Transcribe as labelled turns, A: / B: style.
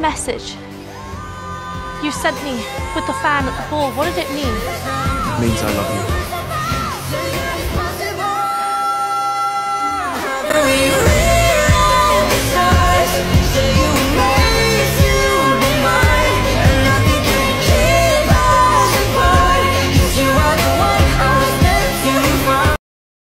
A: Message you sent me with the fan at the ball, what did it mean?
B: It means I love you.